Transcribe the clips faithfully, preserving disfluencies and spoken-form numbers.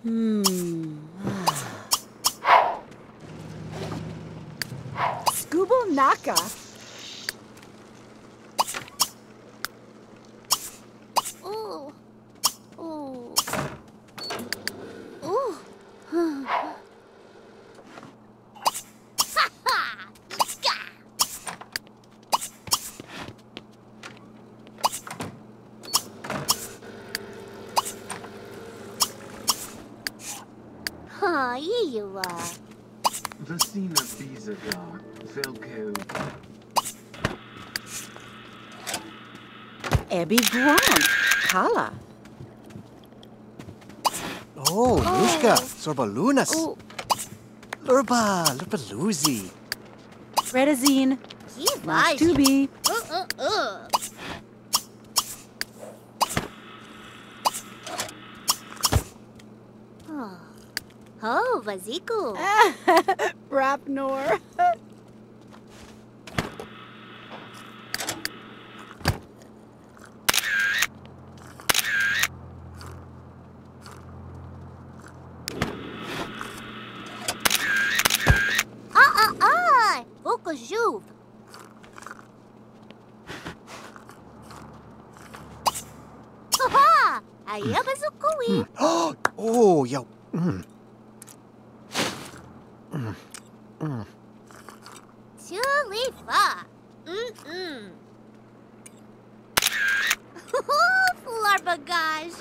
Hmm. Scuba Naka. Oh. Oh. Oh. Ha ha! Ah, here you are. Vecina Bizaga, Velko. Ebby Grant. Kala. Oh, Lushka, Oh. Sorbalunas. Oh, Lurba, Lurbaluzi. Redazine. que Not vai. to be. Uh, uh, uh. Oh, oh, Vazico. Rapnor. Ah, ah, ah! Pouco Juve. Haha! Aí é Vazucui. Oh, yo. Mm. Mm. Mm. Chulifa. Mm-mm. Flor bagage.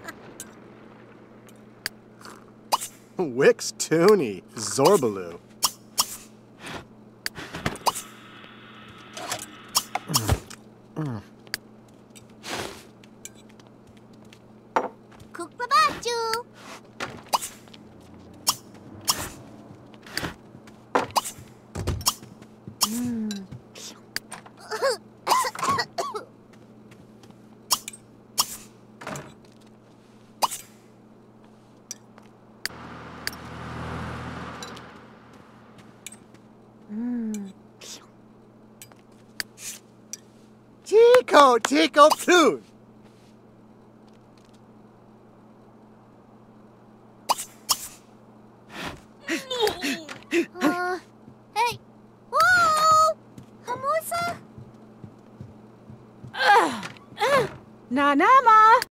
Wix Tooney, Zorbaloo. Mm. Cook babaju. Tico, Tico, Toon. Uh, hey. Whoa! Hamusa? Nanama.